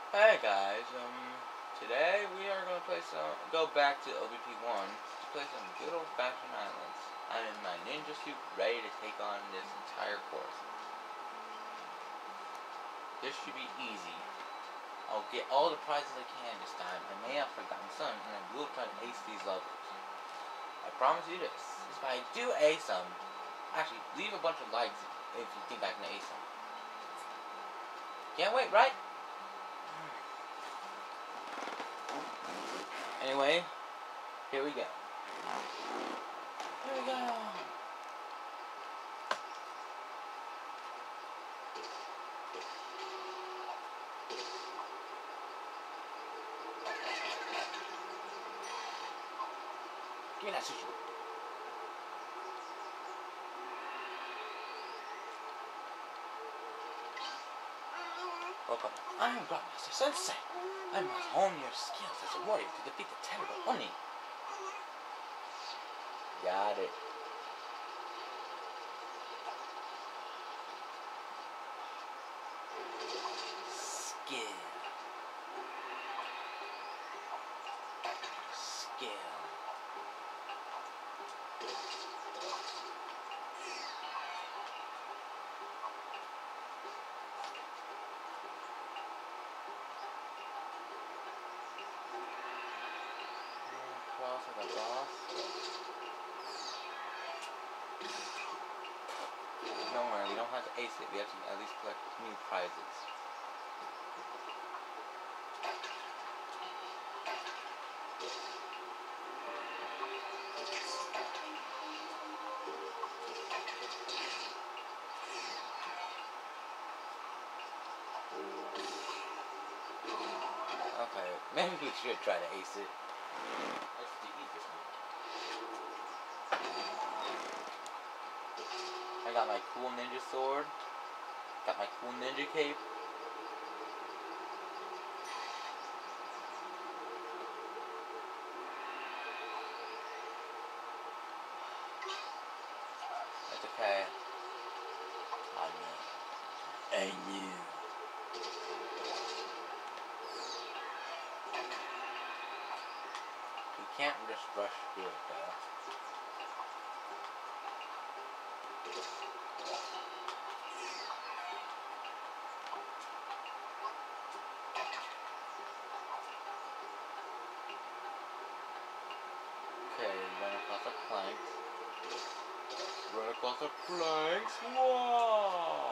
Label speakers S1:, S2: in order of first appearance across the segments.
S1: Hey guys, today we are gonna go back to OBP1 to play some good old fashioned islands. I'm in my ninja suit ready to take on this entire course. This should be easy. I'll get all the prizes I can this time. I may have forgotten some, and I will try to ace these levels. I promise you this. If I do ace them, actually, leave a bunch of likes if you think I can ace them. Can't wait, right? Anyway, here we go. Here we go. Give me that sushi. Welcome. I am Grandmaster Sensei. I must hone your skills as a warrior to defeat the terrible Oni. Got it. Skill. Skill. Cross like a boss. Don't worry, we don't have to ace it. We have to at least collect new prizes. Okay, maybe we should try to ace it. That's the easiest one. I got my cool ninja sword. Got my cool ninja cape. That's okay. I knew. We can't just rush through it though. Okay, run across the planks. Run across the planks. Whoa!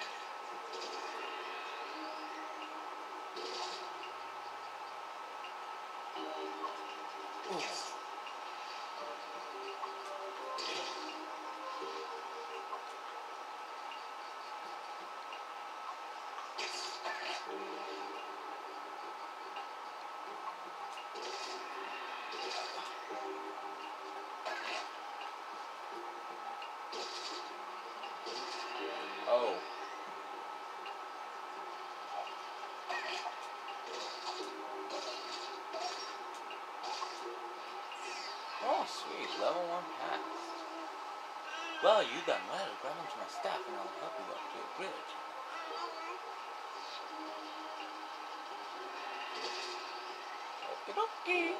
S1: Oh. Oh, sweet. Level 1 passed. Well, you done well. Grab onto my staff and I'll help you up to a bridge. Okie dokie.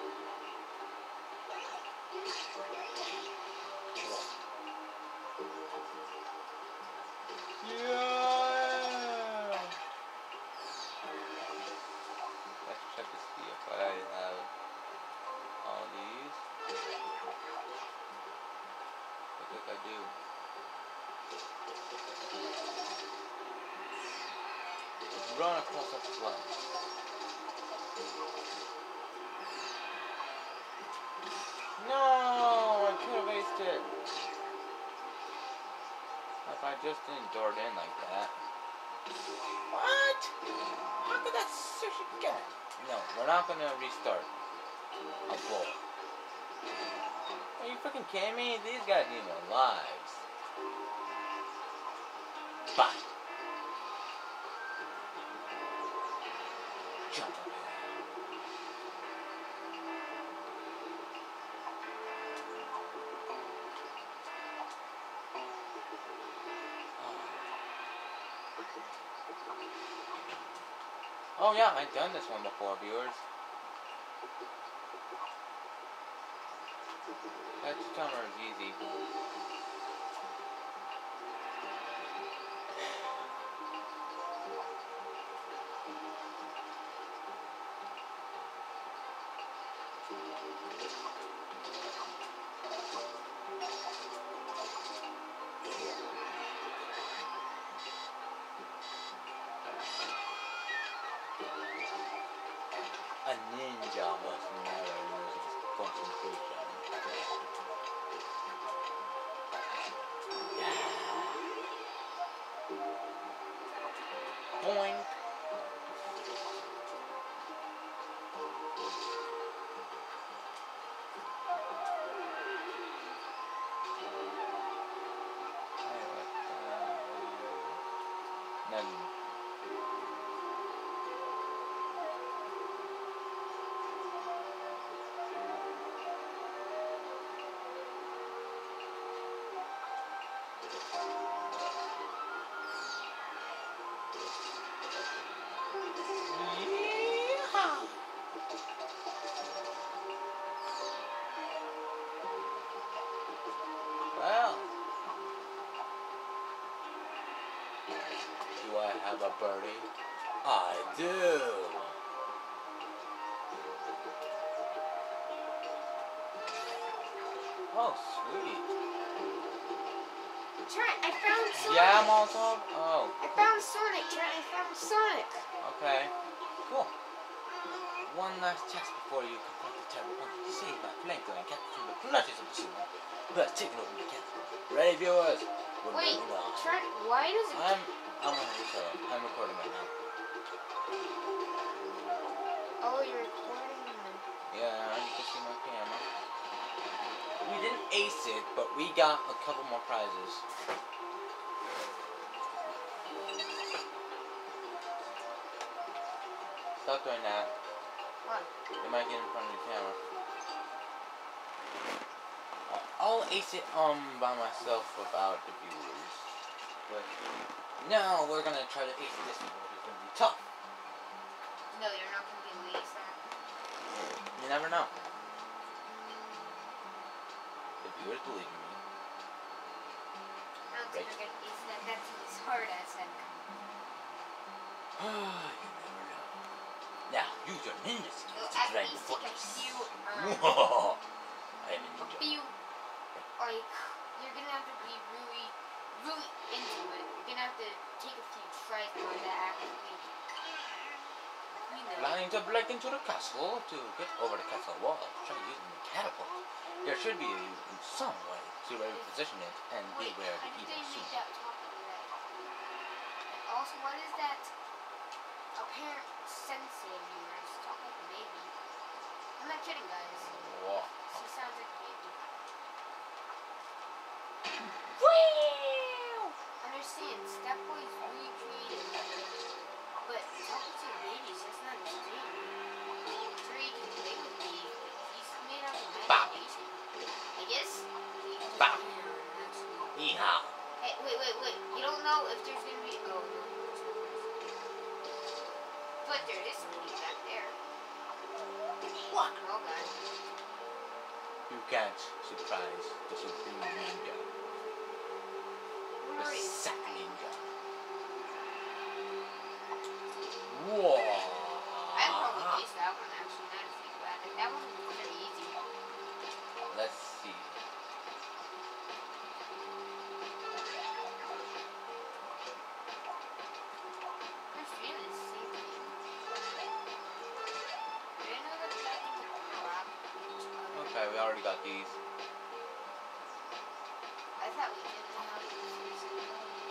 S1: Yeah! Let's check to see if I have all these. Looks like I do. Run across the flank. No! I could have aced it. If I just didn't dart in like that. What? How could that sushi get it? No, we're not gonna restart. I'll blow it. Are you freaking kidding me? These guys need their lives. Bye. Jump over there. Oh yeah, I've done this one before, viewers. That timer is easy. A ninja must never lose his concentration. Boing. Nothing. Well, do I have a birdie? I do. Oh, sweet.
S2: Trent, I found Sonic.
S1: Yeah, Molotov? Oh.
S2: I found Sonic, Trent. I found Sonic.
S1: Okay. Cool. One last test before you confront the terrible one. Save my flanker and capture the clutches of the super. Let's take it over the castle. Ready, viewers? We're
S2: Wait,
S1: moving on.
S2: Trent, why does it...
S1: I'm gonna just shut up. I'm recording right now.
S2: Oh, you're recording?
S1: Yeah, you can see my camera. We didn't ace it, but we got a couple more prizes. Stop doing that.
S2: What?
S1: You might get in front of the camera. I'll ace it by myself without the viewers. But now we're gonna try to ace this one, which is gonna be tough.
S2: No, you're not going to be Lisa.
S1: You never know. The viewers believe in me.
S2: I don't think you're going to ace that. That's as hard as that.
S1: You never know. Now, use your ninja skills to
S2: At
S1: threaten the
S2: least take a
S1: fortress.
S2: few,
S1: I am a
S2: a
S1: ninja.
S2: few, like, you're going to have to be really, really into it. You're going to have to take a few tries in order to actually, you know.
S1: Flying to break into the castle to get over the castle wall. Try using the catapult. There should be some way to reposition it and
S2: Wait,
S1: beware
S2: how
S1: the
S2: did
S1: evil
S2: they make
S1: suit.
S2: that top of red? And also, what is that apparent sensei of yours? Talk like a baby. I'm not kidding, guys.
S1: Whoa.
S2: She sounds like a baby. Understand, Step Boy's really creative. But talking to a baby is just not his thing. Sure, he can play with me, but he's made out of imagination. I guess he can actually.
S1: Yeehaw.
S2: Hey, wait. You don't know if there's gonna be. Oh, no. But there is somebody back there.
S1: What?
S2: Oh, God.
S1: You can't surprise the Supreme Ninja. The Sack Ninja. Whoa.
S2: I probably aced that one, actually, now to think about it. That one was pretty easy.
S1: Let's see.
S2: I'm feeling the same thing. Did I know that that thing would crop each other?
S1: Okay, we already got these.
S2: I thought we didn't know how to use this.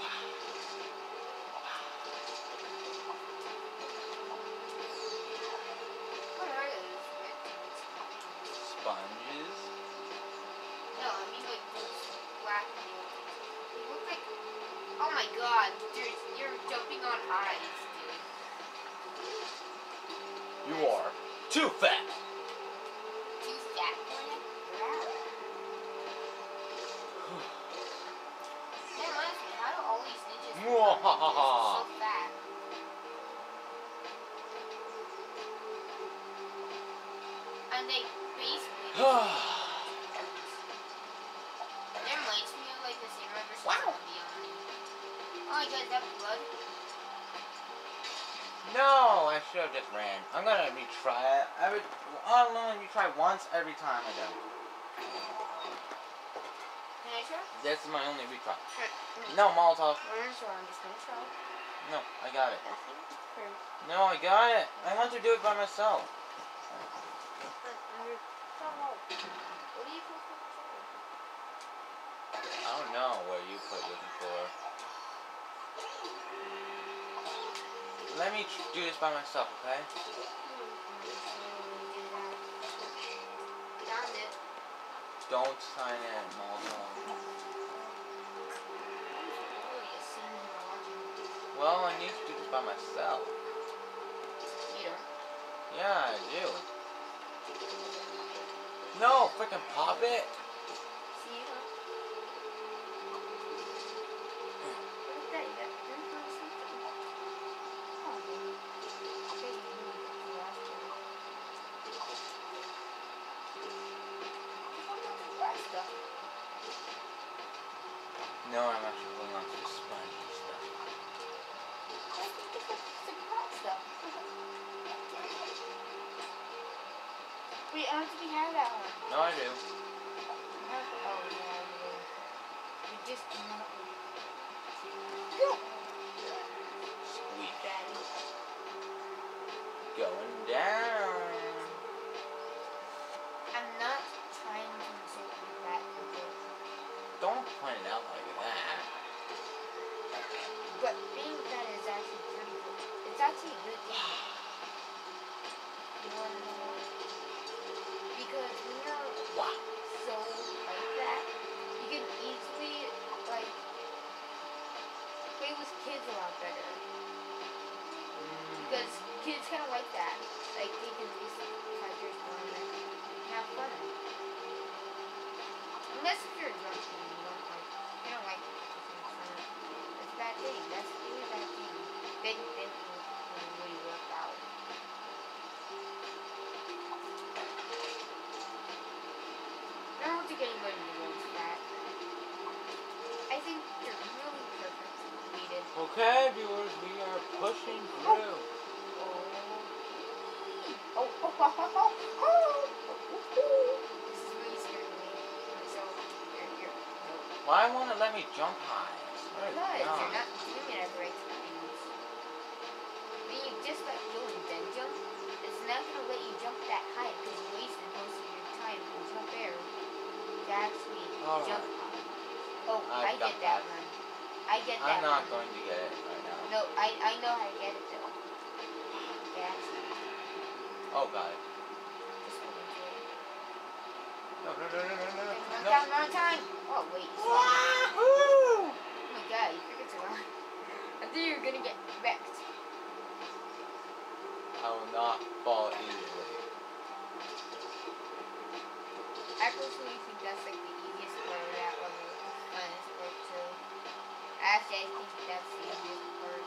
S2: What are those red things?
S1: Sponges.
S2: No, I mean like those black things. They look like. Oh my god, you're jumping on eyes, dude.
S1: You are too fat.
S2: Too fat for you? That reminds me, how do all these ninjas become
S1: Mwahaha.
S2: so fat? And they basically That reminds me of like the Samurai vs.
S1: Wow.
S2: Beyond. Oh my god, that blood.
S1: No, I should have just ran. I'm gonna retry it. I'll only retry once every time I do.
S2: Can I try?
S1: This is my only retry.
S2: Sure.
S1: No, Molotov.
S2: I'm just gonna try.
S1: No, I got it.
S2: Nothing. Sure.
S1: No, I got it. I want to do it by myself.
S2: What do you put for
S1: I don't know what you put looking for. Let me do this by myself, okay?
S2: Found it.
S1: Don't sign in, Molotov. Well, I need to do this by myself.
S2: You don't.
S1: Yeah, I do. No, freaking pop it.
S2: See you. What is that? You got 3 or something? Oh, okay, you really got the last one. What about the last stuff?
S1: No, I'm actually holding on to the sponge and stuff.
S2: I think it's the hot stuff. Wait, I don't think we have that one.
S1: No, I do.
S2: Oh, yeah, we just cannot. Go!
S1: Squeak.
S2: Daddy.
S1: Going down.
S2: I'm not trying to insult you that quickly.
S1: Don't point it out like that.
S2: But being that is actually pretty good. It's actually a good thing. You wanna know why? Because when you're
S1: Wow.
S2: so like that, you can easily like play with kids a lot better. Because kids kinda like that. Like they can be tigers on and have fun. Unless if you're drunk and you don't like fun. It's a bad thing. That's really a bad thing. Then you really work out. I don't think anybody wants that. I think you're really perfect. Needed.
S1: Okay, viewers, we are pushing through.
S2: Oh. This is really scaring me. So, you're no.
S1: Why won't it let me jump high? I swear to
S2: Because
S1: God.
S2: you're not doing it at the right times. When you just let go and then jump, it's not going to let you jump that high because you wasted most of your time in jump air to actually
S1: Alright.
S2: jump high. Oh, I
S1: got
S2: get that
S1: that.
S2: one. I get that
S1: I'm not
S2: one.
S1: going to get it right now.
S2: No, I know how to get it though. That's
S1: Oh, got it.
S2: just what I'm doing.
S1: No.
S2: Wrong time. Oh, wait.
S1: Wahoo!
S2: Oh my god, you figured it out. I thought you were gonna get wrecked.
S1: I will not fall easily.
S2: I personally think that's like the easiest part of that level. The funnest part too. Actually, I think that's the easiest part.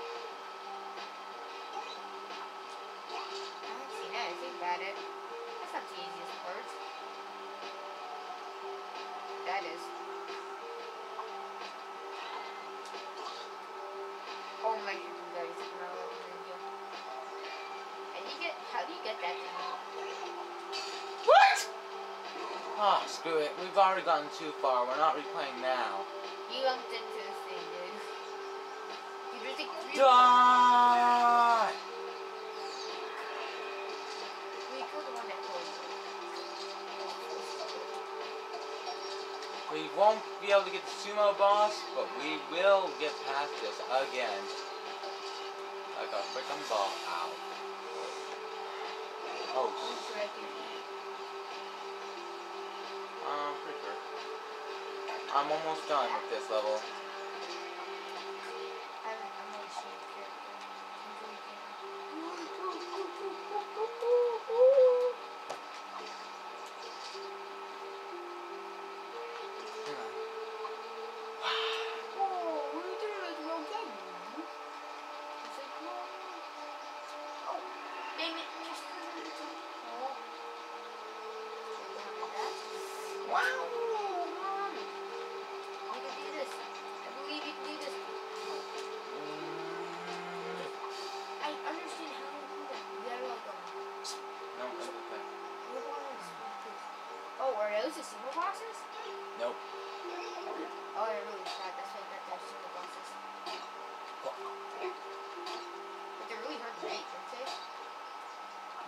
S2: Actually, now I think about it, that's not the easiest part. That is. Oh my freaking god, it's not like a ninja. And how do you get that thing out?
S1: What? Ah, screw it. We've already gotten too far. We're not replaying now.
S2: You lumped into this thing, dude. There's like 3
S1: Die!
S2: We killed the one that killed.
S1: We won't be able to get the sumo boss, but we will get past this again. Like a freaking ball. Ow. Oh, pretty sure. I'm almost done with this level.
S2: I'm gonna shoot character. Oh, we're doing it real good. It's like, no. Oh, dang it. Just oh.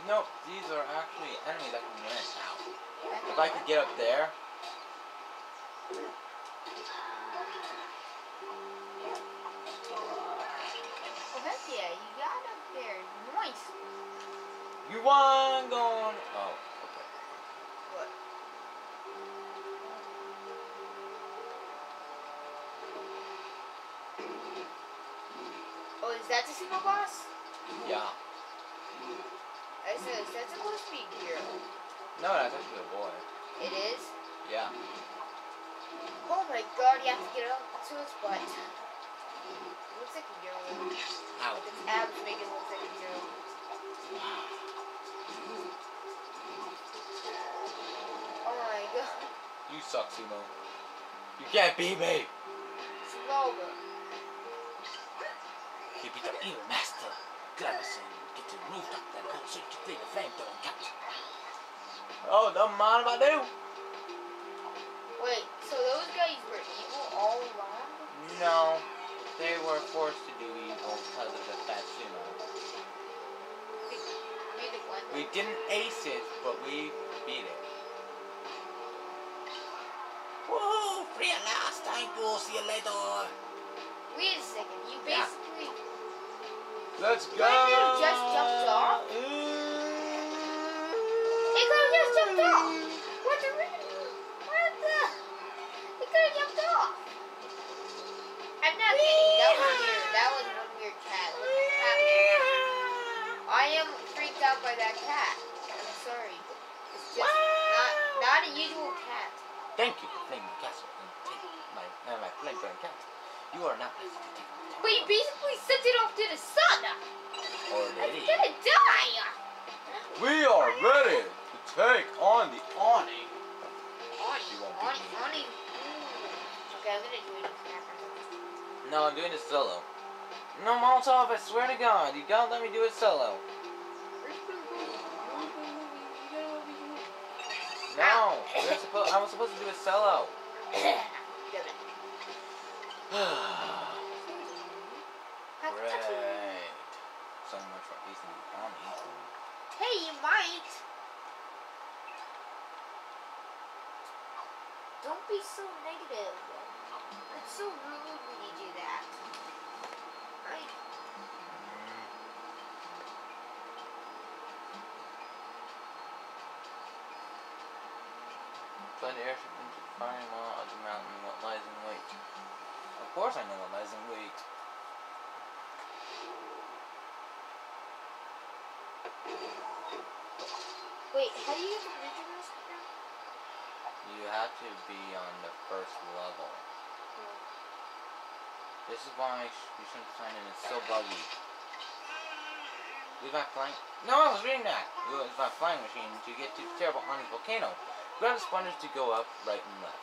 S1: Nope, these are actually enemies I can win. Ow.
S2: Yeah.
S1: If I could get up there.
S2: Oh heck yeah, you got up there. Nice.
S1: You want going? Oh, okay.
S2: What? Oh, is that the single boss?
S1: Yeah.
S2: I said, is that supposed to be a girl?
S1: No, that's actually a boy.
S2: It is?
S1: Yeah.
S2: Oh my god, you have to get up to its butt. It looks like a girl.
S1: Ow.
S2: Like its abs make it look like a girl. Oh my god.
S1: You suck, Sumo. You can't beat me.
S2: Slower.
S1: You beat the evil master. Glamison, get to the rooftop, then go straight to the flamethrower catch. Oh, don't mind if I do.
S2: Wait, so those guys were evil all along?
S1: No, they were forced to do evil because of the fat Sumo. We didn't ace it, but we beat it. Woohoo! Free at last. Thank you. See you later.
S2: Wait a second, you basically...
S1: Let's go.
S2: Couldn't you just jumped off? They could have just jumped off. What the? They could have jumped off. I'm not kidding. That was weird. That was one weird cat. Look at the cat. I am freaked out by that cat. I'm sorry, but it's just not a usual cat.
S1: Thank you for playing the castle and taking my flamethrower cat. You are not ready to take my
S2: But you basically sent it off to the sun.
S1: Or did
S2: It's gonna die.
S1: We are ready to take on the awning.
S2: Awning. Okay, I'm gonna do it.
S1: No, I'm doing it solo. No, Molotov, I swear to God, you gotta let me do it solo. No, I was supposed to do it solo. Great. So much for facing the army.
S2: Hey, you might. Don't be so negative. It's so rude when you do that. Right?
S1: Fly the airship into the firing wall of the mountain. What lies in wait? Of course I know what lies in wait.
S2: Wait, how do you get the ninja mask now?
S1: You have to be on the first level. This is why you shouldn't sign in. It's so buggy. Use my flying... No, I was reading that. Use my flying machine to get to the terrible Arnie's volcano. Grab the sponges to go up, right, and left.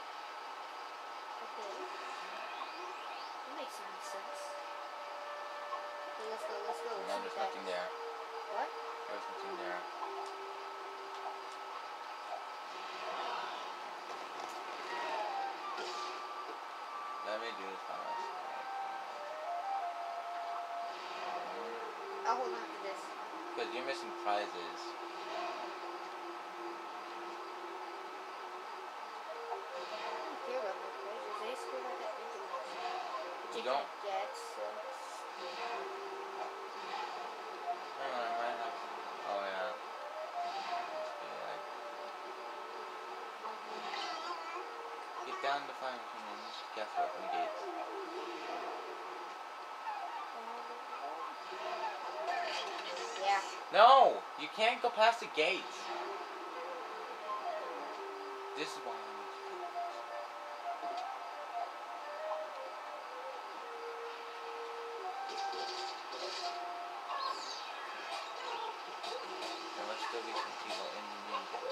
S2: Okay. That makes some sense. Okay, let's go.
S1: No, there's nothing there.
S2: What?
S1: There's nothing there. Let me do this by myself.
S2: I'll hold on to this.
S1: Because you're missing prizes.
S2: I don't care about my prizes. I just care about that ninja mask. Which
S1: You
S2: I
S1: don't?
S2: can't get, so...
S1: Hang on, I might have to... Oh, yeah. Get down the flying machine and just guess what the gates.
S2: Yeah.
S1: No! You can't go past the gates. This is why I need to do this. There must still be some people in the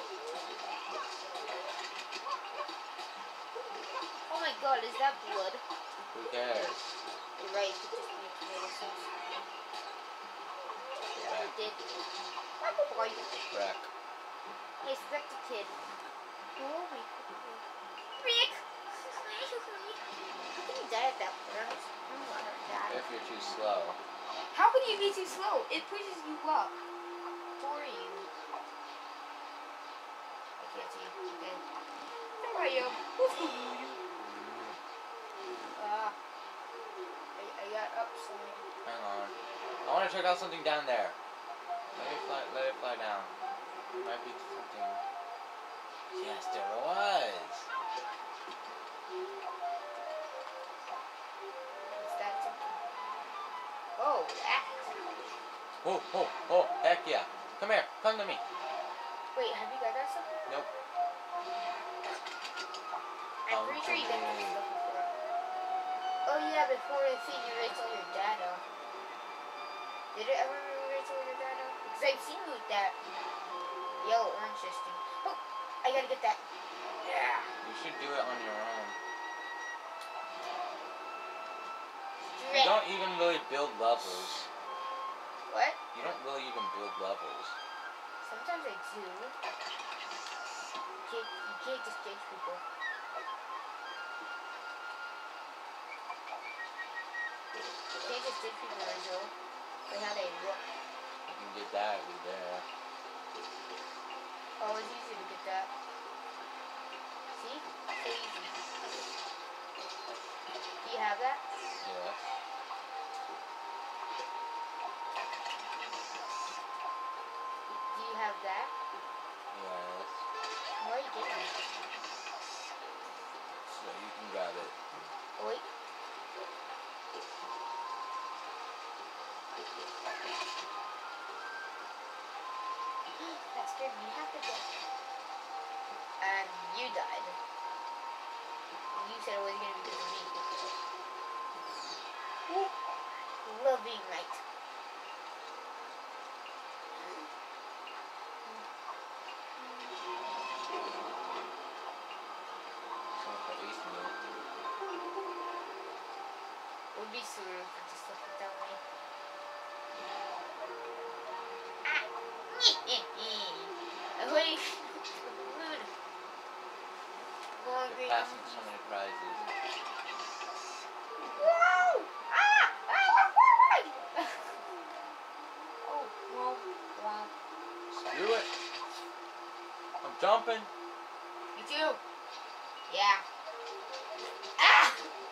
S2: Oh my god, is that blood?
S1: Who cares?
S2: You're right, it could just be tomato sauce.
S1: Wreck.
S2: It did. Why?
S1: Wreck.
S2: I expect a kid. Oh my god. Rick! How can you die at that point? I don't want to die.
S1: If you're too slow.
S2: How can you be too slow? It pushes you up. For Okay. There I am. I got upside.
S1: Hang on. I want to check out something down there. Let it fly down. There might be something. Yes, there was.
S2: Is that something? Oh, that.
S1: Oh, heck yeah. Come here, come to me.
S2: Wait, have you got that something?
S1: Nope.
S2: I'm pretty sure you got that stuff before. Oh yeah, before the thing erased all your data. Did it ever erase all your data? Because I've seen you with that yellow orange system. Oh, I gotta get that. Yeah.
S1: You should do it on your own. You
S2: Drip.
S1: don't even really build levels.
S2: What?
S1: You don't really even build levels.
S2: Sometimes I do. You can't just judge people. You can't just judge people, Rizzo, by how they look.
S1: You can get that over there.
S2: Oh, it's easy to get that. See? So easy. Do you have that?
S1: Yes.
S2: Do you have that?
S1: Yes.
S2: Where are you getting it?
S1: So you can grab it.
S2: Oh, wait. That scared me. You have to go. And you died. And you said it was going to be good for me. Love being right. Would be sort of just look it that way. Wait. Rude.
S1: You're passing so many prizes.
S2: Whoa! Oh, whoa, wow.
S1: Screw it. I'm jumping.
S2: Me too. Yeah. Ah!